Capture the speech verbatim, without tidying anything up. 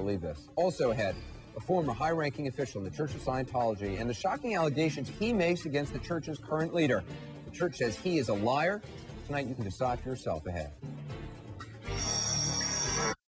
believe this. Also ahead, a former high-ranking official in the Church of Scientology and the shocking allegations he makes against the church's current leader. The church says he is a liar. Tonight, you can decide for yourself ahead.